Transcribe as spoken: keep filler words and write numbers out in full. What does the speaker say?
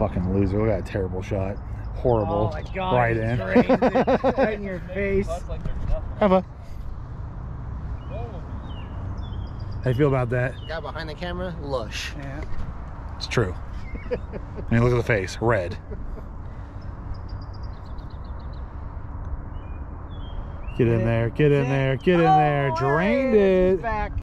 Fucking loser. Look at that terrible shot. Horrible. Oh my God, right in. right in your face. Have a. How you feel about that? The guy behind the camera, lush. Yeah. It's true. I mean, look at the face. Red. Get in there. Get in there. Get in there. Drained it. Back.